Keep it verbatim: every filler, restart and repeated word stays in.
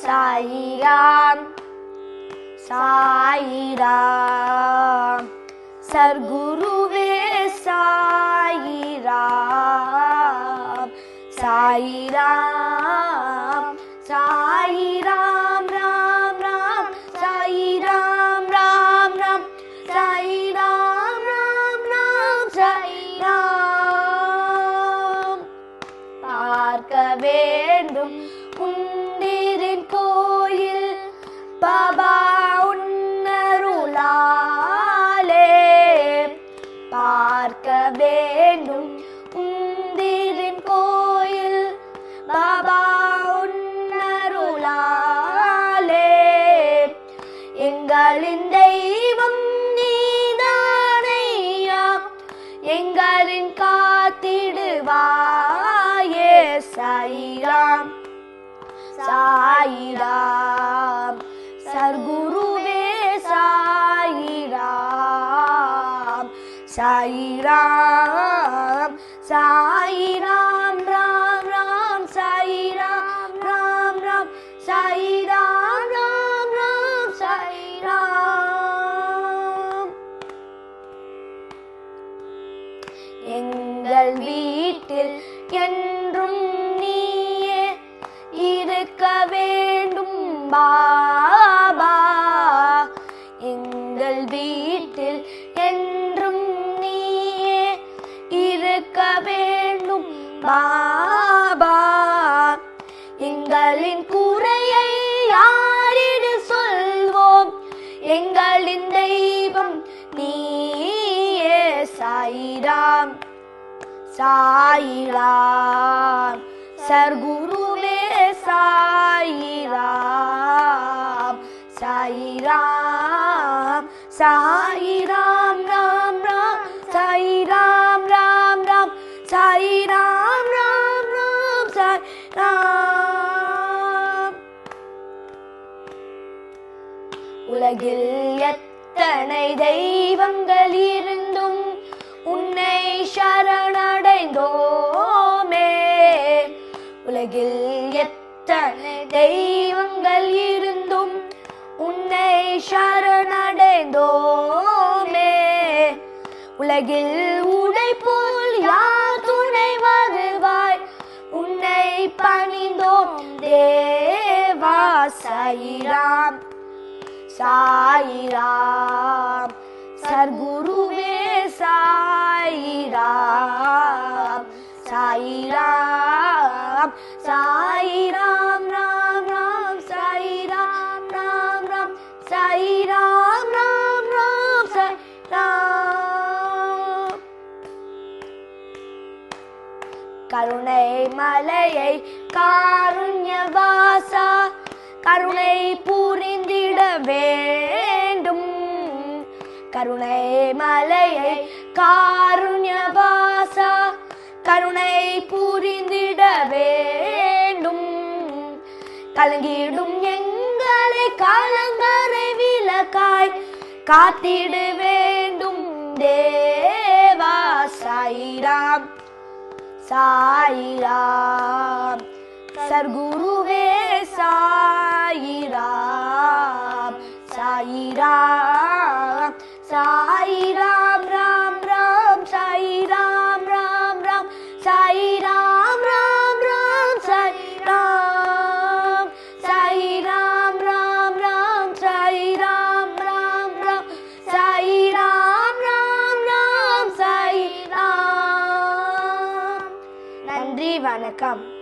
சாயிராம் சாயிராம் சர்க்குருவே சாயிராம் சாயிராம் சாயிராம் ராம் ராம் சாயிராம் ராம் ராம் சாயிராம் ராம் ராம் சாயிராம் பார்க்க வேண்டும் உன்னிரின் கோயில் பாபா உன்னருளாலே பார்க்க வேண்டும் உன்னிரின் கோயில் பாபா உன்னருளாலே எங்களின் தெய்வம் நீதானையா எங்களின் காத்திடுவாயே சாயிராம் சாயிராம் சர்க்குருவே சாயிராம் சாயிராம் சாயிராம் ராம் ராம் சாயிராம் ராம் ராம் சாயிராம் ராம் ராம் சாயிராம் எங்கள் வீட்டில் என்றும் நீயே இருக்க வேண்டும் பாபா எங்கள் வீட்டில் என்றும் நீயே இருக்க வேண்டும் பாபா எங்களின் குறையை யாரிடு சொல்வோம் எங்களின் தெய்வம் நீயே சாயிராம் சாயிராம் சர்க்குருவே சாயிராம் சாயிராம் சாயிராம் ராம் ராம் சாயிராம் ராம் ராம் சாயிராம் ராம் ராம் சாயிராம் உலகில் எத்தனை தெய்வங்கள் இருந்தும் உன்னை சரணடைந்தோமே உலகில் எத்தனை தெய்வங்கள் இருந்தும் உன்னை சரணடைந்தோமே உலகில் உடை போல் யார் துணை வருவாய் உன்னை பணிந்தோம் தேவா சாயிராம் சாயிராம் சர்க்குருவே சாயிராம் சாயிராம் சாயிராம் ராம் ராம் சாயிராம் ராம் ராம் சாயிராம் ராம் ராம் சாயிராம் கருணை மலையை காருண்யவாசா கருணை புரிந்திட வேண்டும் கருணை மலையை காருண்யவாசா கருணை புரிந்திட வேண்டும் கலங்கிடும் எங்களை கலங்கரை விளக்காய் காத்திட வேண்டும் தேவா சாயிராம் சாயிராம் சர்க்குருவே சாயிராம் சாயிராம் சாயிராம் ராம் ராம் சாயிராம் ராம் ராம் சாயிராம் ராம் ராம் சாயிராம் சாயிராம் ராம் ராம் சாயிராம் ராம் ராம் சாயிராம் ராம் ராம் சாயிராம் நன்றி வணக்கம்.